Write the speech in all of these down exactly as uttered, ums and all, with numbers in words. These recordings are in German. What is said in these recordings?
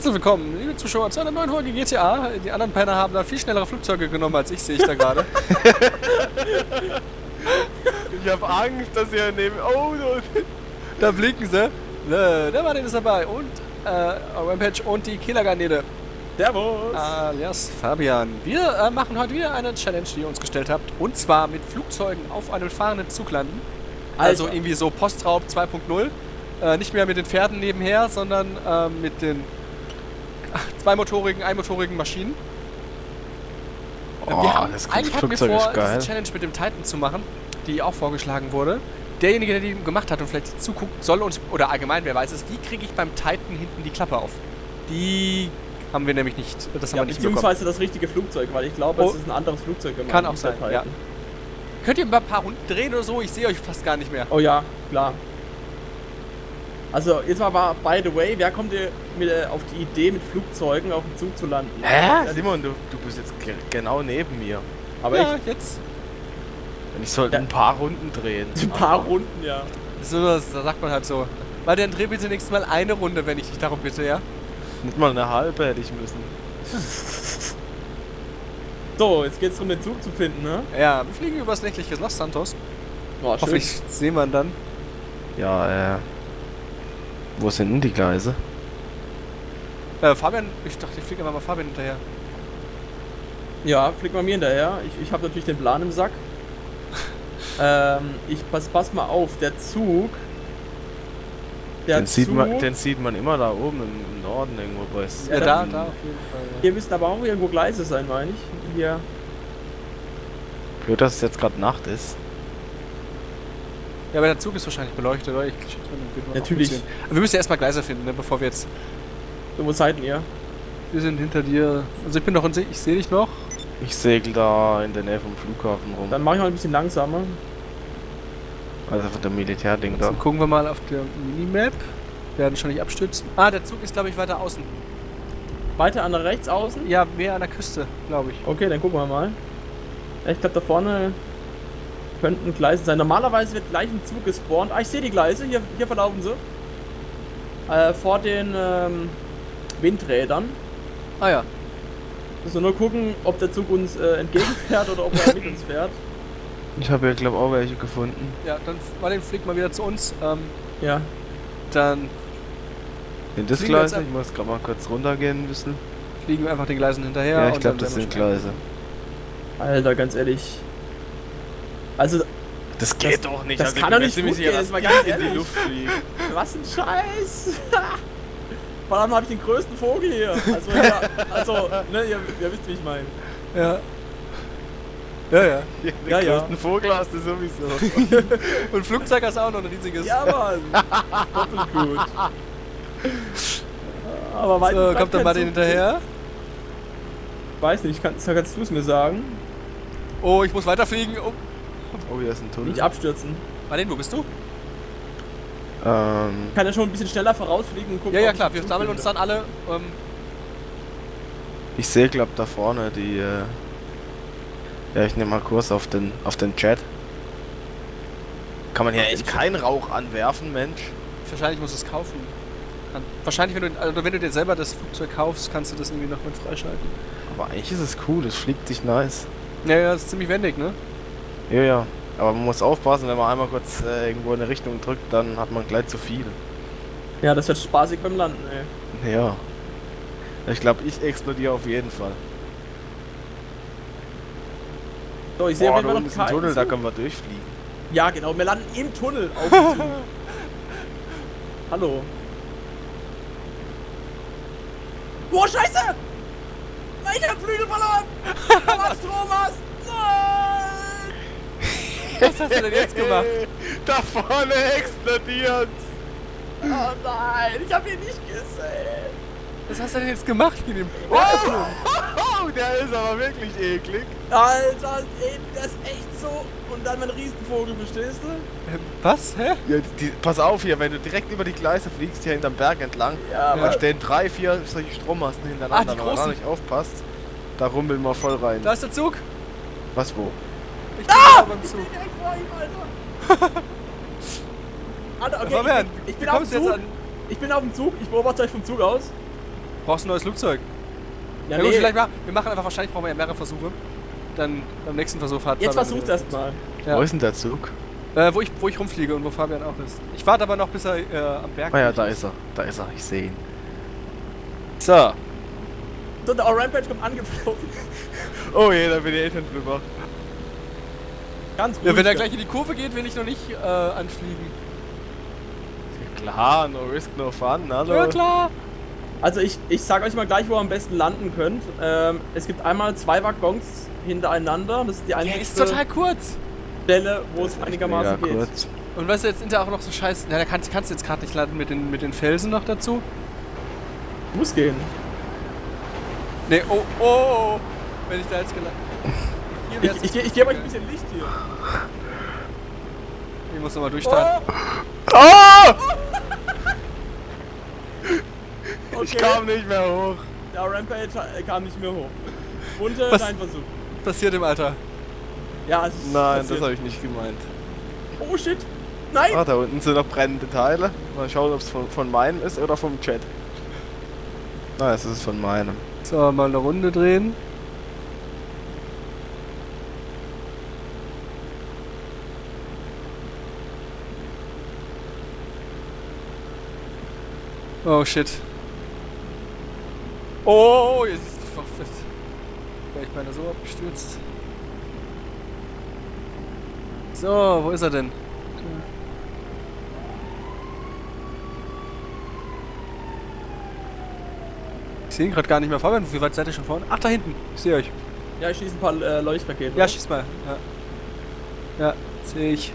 Herzlich willkommen, liebe Zuschauer, zu einer neuen Folge G T A. Die anderen Penner haben da viel schnellere Flugzeuge genommen als ich, sehe ich da gerade. Ich habe Angst, dass ihr neben... Oh, da blinken sie. Ne, der Martin ist dabei und äh, Rampage und die Killergarnele. Servus! Alias Fabian. Wir äh, machen heute wieder eine Challenge, die ihr uns gestellt habt. Und zwar mit Flugzeugen auf einem fahrenden Zug landen. Also Alter. irgendwie so Postraub zwei punkt null. Äh, nicht mehr mit den Pferden nebenher, sondern äh, mit den zweimotorigen, einmotorigen Maschinen. Oh, wir haben, das eigentlich hatten wir Flugzeug vor, ist geil. diese Challenge mit dem Titan zu machen, die auch vorgeschlagen wurde. Derjenige, der die gemacht hat und vielleicht zuguckt, soll uns, oder allgemein, wer weiß es, wie kriege ich beim Titan hinten die Klappe auf? Die haben wir nämlich nicht, das haben Ja, wir nicht beziehungsweise das richtige Flugzeug, weil ich glaube, Oh. es ist ein anderes Flugzeug gemacht. Kann auch sein, ja. Könnt ihr mal ein paar Runden drehen oder so? Ich sehe euch fast gar nicht mehr. Oh ja, klar. Also, jetzt mal war, by the way, wer kommt dir mit, äh, auf die Idee, mit Flugzeugen auf dem Zug zu landen? Hä? Simon, du, du bist jetzt ge genau neben mir. Aber ja, ich, jetzt. Und ich sollte Ja. ein paar Runden drehen. ein paar Runden, ja. So, das, das sagt man halt so. Weil dann dreh bitte nächstes Mal eine Runde, wenn ich dich darum bitte, ja? Nicht mal eine halbe hätte ich müssen. So, jetzt geht's darum, den Zug zu finden, ne? Ja, wir fliegen übers nächtliche Los Santos. Oh, schön. Hoffentlich sehen wir ihn dann. Ja, äh... Wo sind denn die Gleise? Äh, Fabian, ich dachte, ich fliege einfach mal Fabian hinterher. Ja, flieg mal mir hinterher. Ich, ich habe natürlich den Plan im Sack. ähm, ich pass, pass mal auf, der Zug. Der Den sieht, Zug. man, den sieht man immer da oben im, im Norden irgendwo bei... Ja, Ja, da, dann- da auf jeden Fall. Ja. Hier müssten aber auch irgendwo Gleise sein, meine ich. Hier. Nur, dass es jetzt gerade Nacht ist. Ja, aber der Zug ist wahrscheinlich beleuchtet, oder? Ich schick drin, dann geht man Natürlich. auch ein bisschen. Aber wir müssen ja erstmal Gleise finden, ne, bevor wir jetzt... So, wo seid ihr? Wir sind hinter dir. Also ich bin noch in See, ich sehe dich noch. Ich segel da in der Nähe vom Flughafen rum. Dann mache ich mal ein bisschen langsamer. Also von der Militärding da. Dann gucken wir mal auf der Minimap. Wir werden schon nicht abstürzen. Ah, der Zug ist, glaube ich, weiter außen. Weiter an der rechts außen? Ja, mehr an der Küste, glaube ich. Okay, dann gucken wir mal. Ja, ich glaube, da vorne könnten Gleise sein. Normalerweise wird gleich ein Zug gespawnt. Ah, ich sehe die Gleise. Hier, hier verlaufen sie. Äh, vor den ähm, Windrädern. Ah ja. Müssen wir nur gucken, ob der Zug uns äh, entgegenfährt oder ob er mit uns fährt. Ich habe ja, glaube auch welche gefunden. Ja, dann Martin fliegt mal wieder zu uns. Ähm, Ja. dann Sind das Fliegen wir jetzt Gleise? ab? Ich muss gerade mal kurz runtergehen ein bisschen. fliegen wir einfach den Gleisen hinterher. Ja, ich und glaube, dann das werden sind wir schon- Gleise. Alter, ganz ehrlich. Also, Das geht doch nicht. das kann doch nicht gut gehen, das war ganz in die ehrlich. Luft fliegen. was ein Scheiß! Vor allem habe ich den größten Vogel hier. Also, ja, also ne, ihr, ihr wisst, wie ich meine. Ja. Ja, ja. Den Ja, ja. größten Vogel hast du sowieso. Und Flugzeug hast du auch noch ein riesiges. Ja, Mann! Doppelt gut. Aber weit So, kommt dann Martin hinterher. Weiß nicht, kann, kannst du es mir sagen? Oh, ich muss weiterfliegen. Oh. Oh, hier ist ein Tunnel. Nicht abstürzen. Martin, wo bist du? Ähm, Ich kann ja schon ein bisschen schneller vorausfliegen und gucken. Ja, ja, ob ich klar. den Wir Zug sammeln uns finde. dann alle. Ähm, ich sehe, glaub, da vorne die, äh ja, ich nehme mal Kurs auf den, auf den Jet. Kann man hier echt keinen Rauch anwerfen, Mensch? wahrscheinlich musst du es kaufen. Kann- Wahrscheinlich, wenn du, also wenn du dir selber das Flugzeug kaufst, kannst du das irgendwie noch mit freischalten. Aber eigentlich ist es cool, es fliegt sich nice. Ja, ja, das ist ziemlich wendig, ne? Ja, ja. Aber man muss aufpassen, wenn man einmal kurz äh, irgendwo in eine Richtung drückt, dann hat man gleich zu viel. Ja, das wird spaßig beim Landen, ey. Ja. Ich glaube, ich explodiere auf jeden Fall. So, ich sehe Boah, auf da jeden Fall unten noch ist ein keinen Tunnel, da Zug. können wir durchfliegen. Ja, genau, wir landen im Tunnel auf dem Zug. Hallo. Boah, Scheiße! Nein, ich hab Flügel verloren! Thomas, Thomas! Nein! Was hast du denn jetzt gemacht? Da vorne explodiert's! Oh nein, ich hab ihn nicht gesehen! Was hast du denn jetzt gemacht mit dem? Oh, oh, der ist aber wirklich eklig. Alter, ey, das ist echt so. Und dann mein Riesenvogel, verstehst du? Äh, Was? Hä? Ja, die, pass auf hier, wenn du direkt über die Gleise fliegst, hier hinterm Berg entlang, Ja, da aber stehen drei, vier solche Strommasten hintereinander. Ah, die wenn man da großen. nicht aufpasst, da rumbeln wir voll rein. Da ist der Zug. Was, wo? Ich bin ah! beim ich Zug. bin direkt vor ihm, Alter. Alter, okay, Fabian, ich, ich wie bin auf dem kommst du jetzt Zug. an? Ich bin auf dem Zug. Ich beobachte euch vom Zug aus. brauchst ein neues Flugzeug. Ja, Ja, gut, nee. vielleicht mal, wir machen einfach, wahrscheinlich brauchen wir ja mehrere Versuche. Dann beim nächsten Versuch hat Jetzt Fabian versuch's wieder- erstmal. Ja. Wo ist denn der Zug? Äh, wo ich, wo ich rumfliege und wo Fabian auch ist. Ich warte aber noch, bis er äh, am Berg Ah ja, ist. da ist er. Da ist er. Ich sehe ihn. So. So, der Rampage kommt angeflogen. Oh je, da bin ich echt drüber. Ganz ruhig. Ja, wenn er gleich in die Kurve geht, will ich noch nicht äh, anfliegen. Klar, no risk, no fun. Hallo. Ja, klar. Also ich, ich sag euch mal gleich, wo ihr am besten landen könnt. Ähm, es gibt einmal zwei Waggons hintereinander. Das ist die Der einzige ist total kurz. Stelle, wo es einigermaßen Mega geht. kurz. Und weißt du, jetzt sind ja auch noch so scheiß... Na, da kannst, kannst du jetzt gerade nicht landen mit den, mit den Felsen noch dazu. Muss gehen. Nee, oh, oh, oh. Wenn ich da jetzt gelandet... Hier Ich, wär's ich, jetzt ich, ich gebe euch ein bisschen Licht hier. Ich muss nochmal durchstarten. Oh! Okay. Ich kam nicht mehr hoch. Der Rampage äh, kam nicht mehr hoch. Bunte, Was? dein Versuch. Passiert im Alter. Ja, es ist Nein, passiert. das habe ich nicht gemeint. Oh shit! Nein! Ah, da unten sind noch brennende Teile. Mal schauen, ob es von, von meinem ist oder vom Chat. Nein, es ist von meinem. So, mal eine Runde drehen. Oh shit. Oh, jetzt ist vielleicht meiner so abgestürzt. So, wo ist er denn? Ich sehe ihn gerade gar nicht mehr. Fabian, wie weit seid ihr schon vorne? Ach, da hinten. Ich sehe euch. Ja, ich schieße ein paar äh, Leuchtraketen. Ja, oder? schieß mal. Ja, ja sehe ich.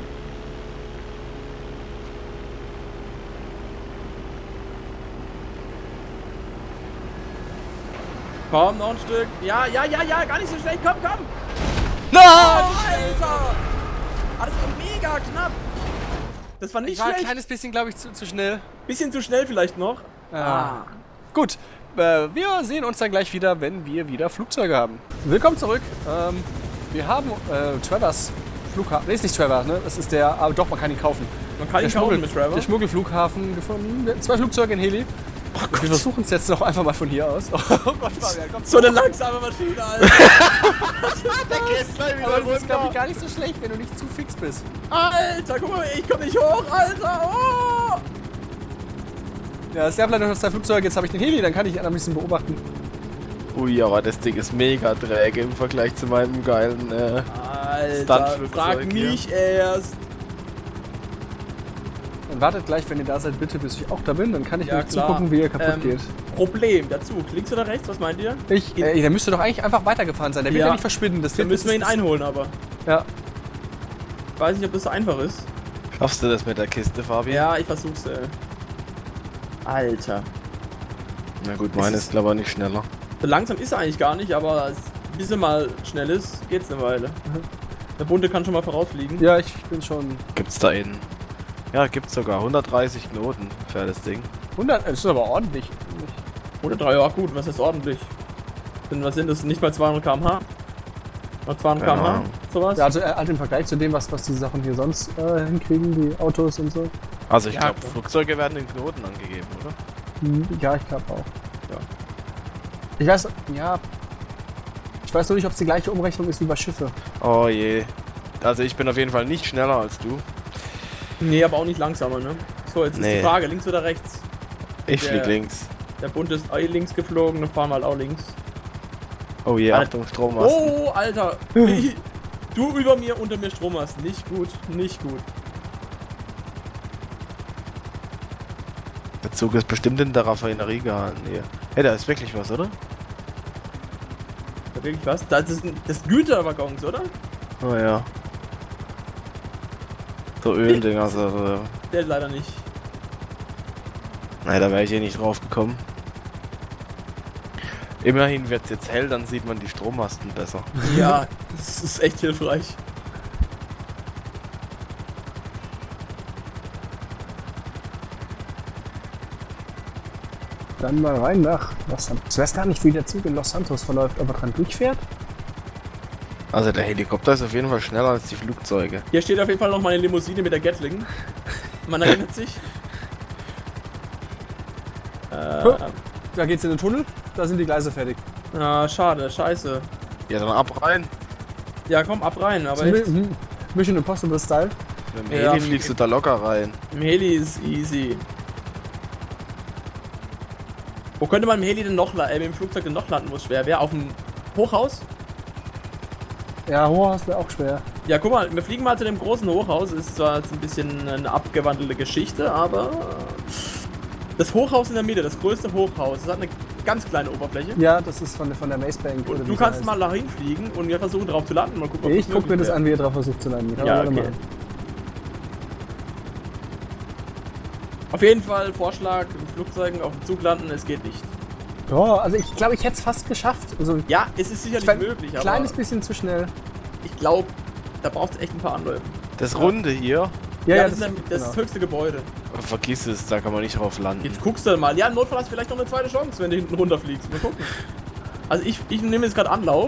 Komm, noch ein Stück. Ja, ja, ja, ja, gar nicht so schlecht. Komm, komm! No! Alter! Ah, das war mega knapp. Das war nicht Ich war ein schlecht. kleines bisschen, glaube ich, zu, zu schnell. Bisschen zu schnell vielleicht noch. Ah. Gut, äh, wir sehen uns dann gleich wieder, wenn wir wieder Flugzeuge haben. Willkommen zurück. Ähm, wir haben äh, Travers Flughafen. Ne, ist nicht Travers, ne? Das ist der. Aber doch, man kann ihn kaufen. Man kann ihn der kaufen mit Trevor. Der Schmuggelflughafen gefunden. Wir- Zwei Flugzeuge in Heli. Und wir versuchen es jetzt noch einfach mal von hier aus. Oh Gott, Fabian, komm. So eine langsame Maschine, Alter. Der geht gleich wieder Aber das ist, glaube ich, runter. gar nicht so schlecht, wenn du nicht zu fix bist. Alter, guck mal, ich komm nicht hoch, Alter. Oh! Ja, es gab leider noch zwei Flugzeuge. Jetzt habe ich den Heli, dann kann ich ihn ein bisschen beobachten. Ui, aber das Ding ist mega träge im Vergleich zu meinem geilen. Äh, Alter, Stuntflugzeug frag hier. mich erst. Dann wartet gleich, wenn ihr da seid, bitte, bis ich auch da bin. Dann kann ich Ja, euch klar. zugucken, wie ihr kaputt Ähm, geht. Problem, der Zug. Links oder rechts, was meint ihr? Ich, äh, der müsste doch eigentlich einfach weitergefahren sein. Der will Ja. ja nicht verschwinden. Das Dann wird, müssen wir ihn das, das, einholen, aber. Ja. Ich weiß nicht, ob das so einfach ist. schaffst du das mit der Kiste, Fabian? Ja, ich versuch's, ey. Alter. Na gut, meine Es ist glaube ich nicht schneller. So langsam ist er eigentlich gar nicht, aber es- bis er mal schnell ist, geht's eine Weile. Der Bunte kann schon mal vorausfliegen. ja, ich bin schon Gibt's da einen? Ja, gibt's sogar hundertdreißig Knoten für das Ding. hundert. Das ist aber ordentlich. Oder drei, ja gut, was ist ordentlich? Sind, was sind das? Nicht mal zweihundert Kilometer pro Stunde? Oder zweihundert Keine Kilometer pro Ahnung. Stunde? Sowas? Ja, also äh, halt im Vergleich zu dem, was, was die Sachen hier sonst äh, hinkriegen, die Autos und so. Also ich Ja, glaube, klar. Flugzeuge werden in Knoten angegeben, oder? Hm, Ja, ich glaube auch. Ja. Ich weiß, ja. Ich weiß nur nicht, ob es die gleiche Umrechnung ist wie bei Schiffe. Oh je. Also ich bin auf jeden Fall nicht schneller als du. Nee, aber auch nicht langsamer, ne? So, jetzt ist Nee. die Frage, links oder rechts? Ich Der- flieg links. Der Bunte ist eh links geflogen, dann fahren wir halt auch links. Oh je, Alter. Achtung, Strommasten. Oh, Alter! Ich- du über mir, unter mir Strom hast. Nicht gut, nicht gut. Der Zug ist bestimmt in der Raffinerie gehalten hier. Hey, da ist wirklich was, oder? Da wirklich was? Das ist ein- das Güterwaggons, oder? Oh ja. So Öldinger, also. Der leider nicht. Nein, da wäre ich eh nicht drauf gekommen. Immerhin wird es jetzt hell, dann sieht man die Strommasten besser. Ja, das ist echt hilfreich. Dann mal rein nach Los Santos. Ich weiß gar nicht, wie der Zug in Los Santos verläuft, ob er dran durchfährt. Also der Helikopter ist auf jeden Fall schneller als die Flugzeuge. Hier steht auf jeden Fall noch meine Limousine mit der Gatling. Man erinnert sich. Äh, da geht's in den Tunnel, da sind die Gleise fertig. Ah, schade, scheiße. Ja, dann ab rein. Ja, komm, ab rein, aber So, echt. mi- Mission Impossible Style. Mit dem Ja. Heli fliegst du da locker rein. Im Heli ist easy. Wo könnte man im Heli denn noch, la- äh, mit dem Flugzeug denn noch landen, wo es schwer wäre? Auf dem Hochhaus? Ja, Hochhaus wäre auch schwer. Ja, guck mal, wir fliegen mal zu dem großen Hochhaus. Ist zwar jetzt ein bisschen eine abgewandelte Geschichte, aber das Hochhaus in der Mitte, das größte Hochhaus, das hat eine ganz kleine Oberfläche. Ja, das ist von, der- von der Maze Bank. Und oder du wie kannst sie mal dahin fliegen und wir versuchen drauf zu landen. Mal gucken, ob heißt. Ich das guck mir möglich das wäre. an, wie ihr drauf versucht zu landen. Kann Ja, man gerne okay. machen. Auf jeden Fall Vorschlag, mit Flugzeugen auf dem Zug landen, es geht nicht. Ja, also ich glaube, ich hätte es fast geschafft. Also Ja, es ist sicherlich ein möglich, aber kleines bisschen zu schnell. ich glaube, da braucht es echt ein paar Anläufe. Das Runde hier, Ja, Ja, ja, das, ist ein- das, genau. höchste Gebäude. vergiss es, da kann man nicht drauf landen. Jetzt guckst du mal. Ja, im Notfall hast du vielleicht noch eine zweite Chance, wenn du hinten runterfliegst. Mal gucken. Also ich, ich nehme jetzt gerade Anlauf.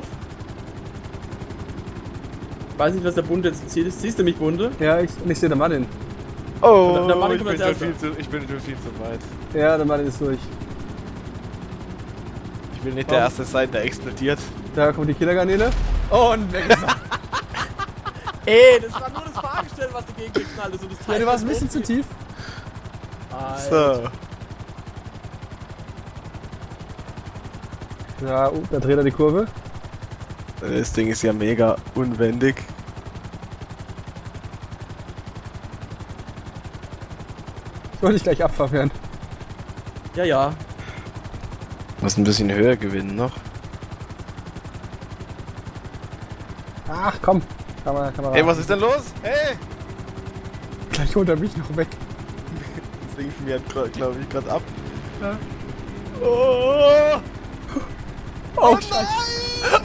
Weiß nicht, was der Bunde jetzt zieht. Siehst du mich, Bunde? Ja, ich, und ich sehe den Martin. Oh, Der- der Mann ich, kommt bin als schon viel Erster. zu, ich bin schon viel zu weit. Ja, der Martin ist durch. Ich will nicht der Erste sein, der explodiert. Da kommt die Killergarnele. Und weg ist er. Ey, das war nur das Fahrgestell, was dagegen geknallt ist. Und das Ja, Teil du warst ist ein bisschen zu tief. Alter. So. Ja, oh, da dreht er die Kurve. Das Ding ist ja mega unwendig. Ich wollte dich gleich abfahren. Ja, ja. Muss ein bisschen höher gewinnen noch. Ach komm. Kann man, kann man Hey, was ist denn los? Hey! Gleich holt er mich noch weg. Das Ding schmiert, glaube ich, gerade ab. Ja. Oh! Oh, Scheiße.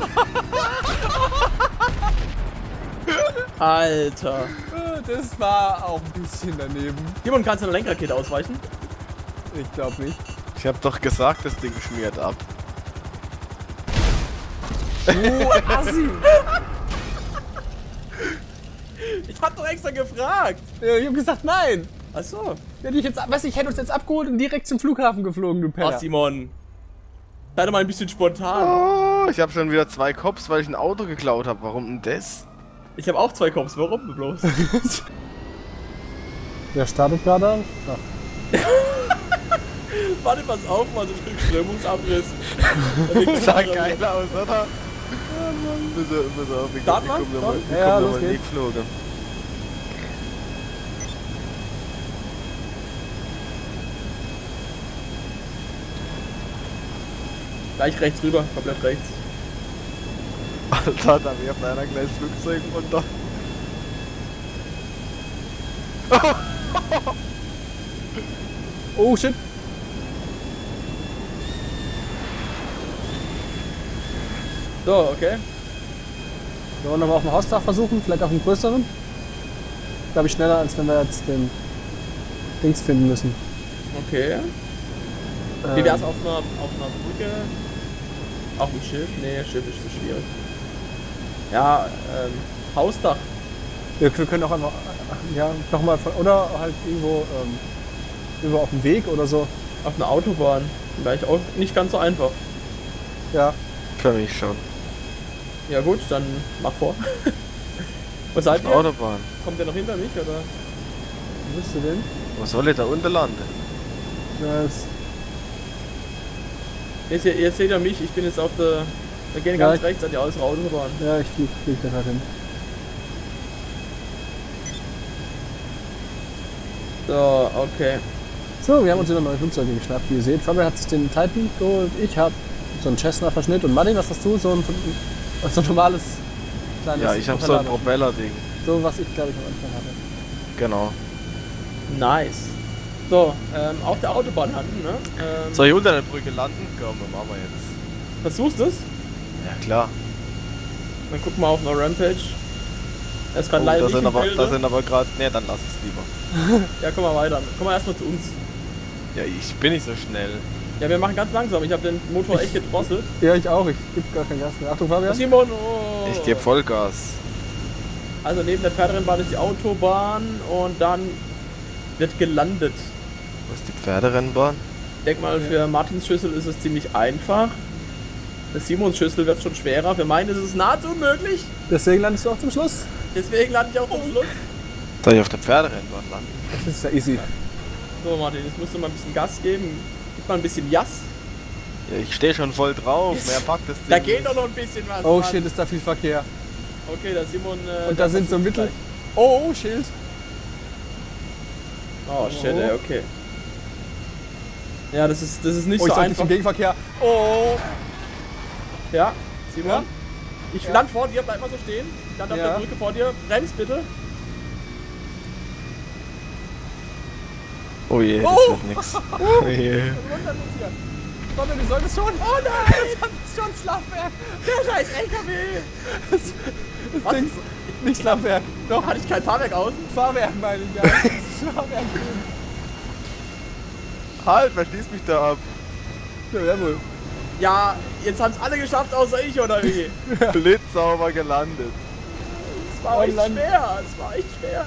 Alter. Das war auch ein bisschen daneben. Simon, kannst du eine Lenkrakete ausweichen? Ich glaube nicht. Ich hab doch gesagt, das Ding schmiert ab. Oh, Assi. Ich hab doch extra gefragt. Ja, ich hab gesagt nein. Achso. Hätte ich, jetzt, weißt, du, ich hätte uns jetzt abgeholt und direkt zum Flughafen geflogen, du Penner. Ach, Simon. Sei doch mal ein bisschen spontan. Oh, ich habe schon wieder zwei Cops, weil ich ein Auto geklaut habe. Warum denn das? Ich habe auch zwei Cops. Warum bloß? Der startet gerade an. Ach. Warte, pass auf, mal so ein Stück Strömungsabriss. Das sah geil aus, oder? Pass auf, pass auf, ich Start komm mal? nochmal Ja, ja, los in die geht's. Floge. Gleich rechts rüber, komplett rechts. Alter, da wirft einer gleich Flugzeug runter. Oh shit. So, okay. Wir wollen aber auf dem Hausdach versuchen, vielleicht auf dem größeren. Glaube ich schneller, als wenn wir jetzt den Dings finden müssen. Okay. Wie Ähm, wär's auf einer, auf einer Brücke? Auf dem Schiff? Nee, Schiff ist zu schwierig. Ja, ähm, Hausdach. Wir, wir können auch einfach, ja, nochmal von, oder halt irgendwo, ähm, irgendwo auf dem Weg oder so. Auf einer Autobahn. Vielleicht auch nicht ganz so einfach. Ja, Für mich schon. Ja gut, dann mach vor. Was seid ihr? Autobahn. Kommt der noch hinter mich oder? wo bist du denn? Wo soll ich da unten landen? Das, Ihr, seht- ihr seht ja mich, ich bin jetzt auf der. Wir gehen Ja, ganz ich- rechts an die äußere Autobahn. ja, ich flieg, flieg da gerade hin. So, okay. So, wir haben uns wieder neue Flugzeuge geschnappt, wie ihr seht. Fabian hat sich den Titan geholt, ich habe so einen Cessna-Verschnitt und Martin, was hast du? So ein, so ein normales kleines Ja, ich habe so ein Propeller. Propeller-Ding. So, was ich glaube ich am Anfang hatte. Genau. Nice. So, ähm, auf der Autobahn landen, ne? Ähm, Soll ich unter der Brücke landen? Komm, dann machen wir jetzt. Versuchst du es? Ja klar. Dann guck mal auf einer Rampage. Er ist gerade Oh, leider da nicht sind im aber, Bilde. da sind aber gerade. Ne, dann lass es lieber. Ja, komm mal weiter. Komm mal erstmal zu uns. Ja, ich bin nicht so schnell. Ja, wir machen ganz langsam. Ich habe den Motor echt gedrosselt. Ja, ich auch. Ich gebe gar kein Gas mehr. Achtung, Fabian. Simon, oh. Ich gebe Vollgas. Also neben der Pferderennbahn ist die Autobahn und dann wird gelandet. Wo ist die Pferderennbahn? Ich denke mal, für Martins Schüssel ist es ziemlich einfach. Für Simons Schüssel wird es schon schwerer. Für meinen ist es nahezu unmöglich. Deswegen landest du auch zum Schluss. Deswegen lande ich auch zum Schluss. Soll ich auf der Pferderennbahn landen? Das ist ja easy. So, Martin, jetzt musst du mal ein bisschen Gas geben. Gib mal ein bisschen Jas. Ja, ich stehe schon voll drauf. Wer packt das Ding? Da geht doch noch ein bisschen was. Oh Mann. shit, ist da viel Verkehr. Okay, da Simon. Äh, Und da sind so Mittel. Oh, oh, Schild. Oh shit, ey, okay. Ja, das ist, das ist nicht Oh, ich so sollte nicht einfach. im Gegenverkehr. Oh. Ja, Simon. Ja? Ich Ja. land vor dir, bleib mal so stehen. Ich land auf Ja. der Brücke vor dir. Bremst bitte. Oh je, das Oh. wird nix. Oh je. Runter mit dir. Warte, du solltest schon. Oh nein, das ist schon Slafwerk. Der scheiß L K W. Das, das Ding ist nicht Slafwerk. Doch, Hatte ich kein Fahrwerk aus? Fahrwerk meine ich. Ja. Das ist Fahrwerk. Halt, wer schließt mich da ab? Ja, jawohl. Ja, jetzt haben es alle geschafft, außer ich, oder wie? Blitzsauber gelandet. Es war echt Land. schwer. Es war echt schwer.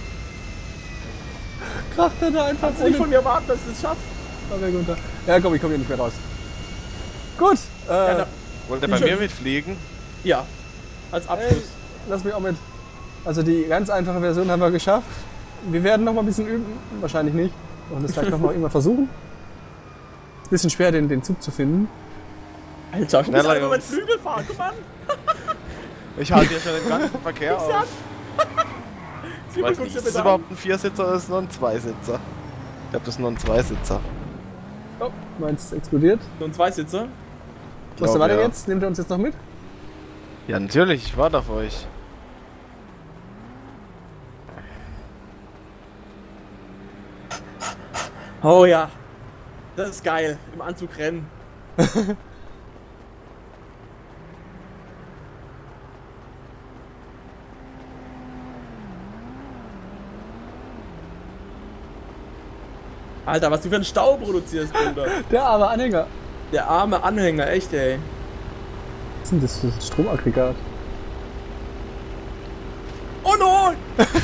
Kracht er da einfach Kannst du nicht von mir erwarten, dass du es schaffst? Fahrwerk runter. Ja, komm, ich komme hier nicht mehr raus. Gut. Äh, Ja, da, Wollt ihr Ich bei schon. mir mitfliegen? ja, als ey, Abschluss. lass mich auch mit. Also die ganz einfache Version haben wir geschafft. Wir werden noch mal ein bisschen üben. Wahrscheinlich nicht. Und das vielleicht noch mal irgendwann versuchen. Ist ein bisschen schwer, den, den Zug zu finden. Alter, ich muss Schneller, einfach mit Jungs. Flügel fahren, guck mal. Ich halte hier schon den ganzen Verkehr Nix auf. ab. Ich Simon, weiß guck's nicht, dir ist das bitte an. überhaupt ein Viersitzer oder ist es nur ein Zweisitzer? Ich glaube, das ist nur ein Zweisitzer. Oh, meins explodiert. So ein Zweisitzer. Was Glaub, war denn ja. jetzt? Nimmt er uns jetzt noch mit? Ja, natürlich, ich warte auf euch. Oh ja. Das ist geil. Im Anzug rennen. Alter, was du für einen Stau produzierst, Bruder. Der arme Anhänger. Der arme Anhänger, echt, ey. Was ist denn das für ein Stromaggregat? Oh nein!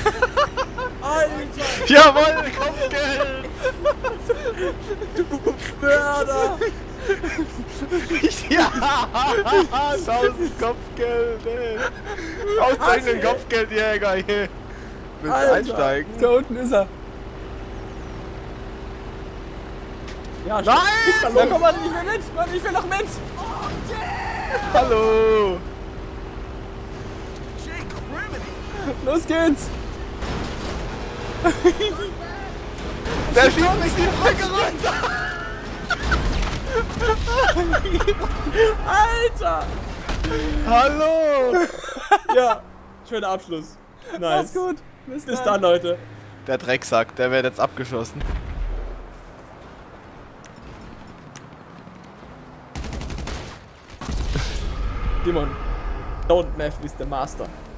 Alter, Jawohl, Kopfgeld! du Mörder! Ja! tausend Kopfgeld, ey! Auszeichnend Kopfgeldjäger hier! Willst du Alter. einsteigen? Da unten ist er. Ja, Nein! Da kommt man nicht mehr mit. Mann, ich will noch mit. Hallo! Los geht's. Der schiebt mich die Brücke runter! Alter! Hallo! Ja, schöner Abschluss. Mach's Nice. gut. Bis, Bis dann, Leute. Der Drecksack, der wird jetzt abgeschossen. Simon, don't mess with the master.